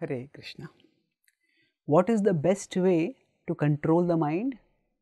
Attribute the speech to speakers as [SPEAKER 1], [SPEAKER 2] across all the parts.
[SPEAKER 1] Hare Krishna. What is the best way to control the mind?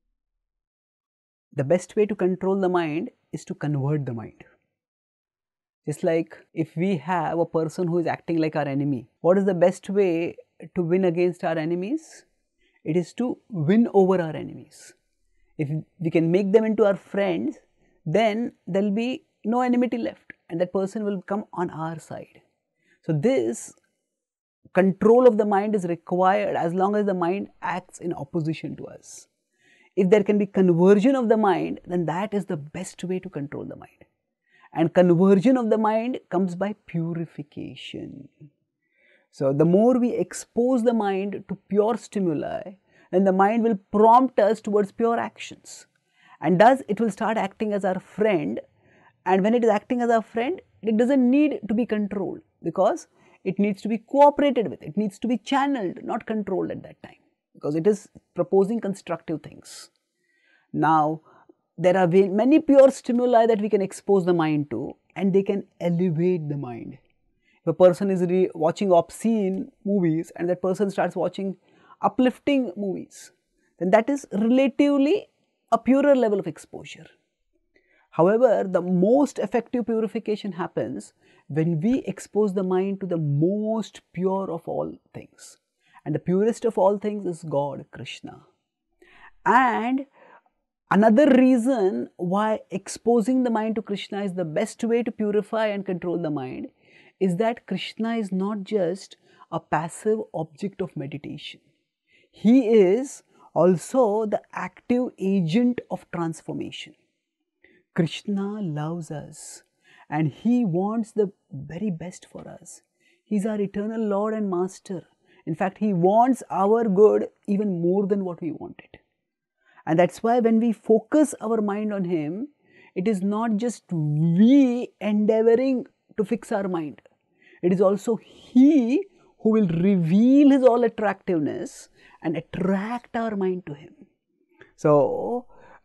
[SPEAKER 1] The best way to control the mind is to convert the mind. Just like if we have a person who is acting like our enemy, what is the best way to win against our enemies? It is to win over our enemies. If we can make them into our friends, then there will be no enmity left and that person will come on our side. So this control of the mind is required as long as the mind acts in opposition to us. If there can be conversion of the mind, then that is the best way to control the mind. And conversion of the mind comes by purification. So the more we expose the mind to pure stimuli, then the mind will prompt us towards pure actions. And thus it will start acting as our friend. And when it is acting as our friend, it doesn't need to be controlled because it needs to be cooperated with. It needs to be channeled, not controlled at that time, because it is proposing constructive things. Now, there are many pure stimuli that we can expose the mind to, and they can elevate the mind. If a person is watching obscene movies and that person starts watching uplifting movies, then that is relatively a purer level of exposure. However, the most effective purification happens when we expose the mind to the most pure of all things. And the purest of all things is God, Krishna. And another reason why exposing the mind to Krishna is the best way to purify and control the mind is that Krishna is not just a passive object of meditation. He is also the active agent of transformation. Krishna loves us and He wants the very best for us. He is our eternal Lord and Master. In fact, He wants our good even more than what we want it. And that's why when we focus our mind on Him, it is not just we endeavoring to fix our mind. It is also He who will reveal His all attractiveness and attract our mind to Him. So,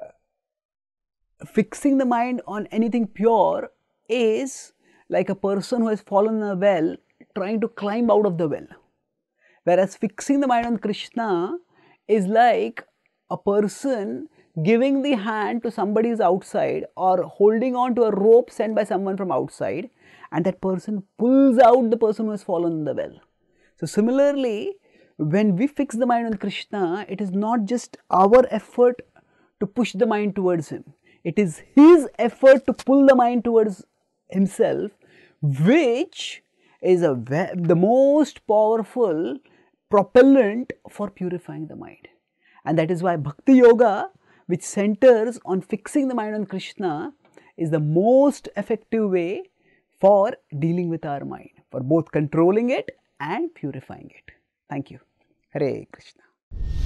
[SPEAKER 1] fixing the mind on anything pure is like a person who has fallen in a well trying to climb out of the well. Whereas fixing the mind on Krishna is like a person giving the hand to somebody who's outside or holding on to a rope sent by someone from outside, and that person pulls out the person who has fallen in the well. So similarly, when we fix the mind on Krishna, it is not just our effort to push the mind towards Him. It is His effort to pull the mind towards Himself, which is the most powerful propellant for purifying the mind. And that is why Bhakti Yoga, which centers on fixing the mind on Krishna, is the most effective way for dealing with our mind, for both controlling it and purifying it. Thank you. Hare Krishna.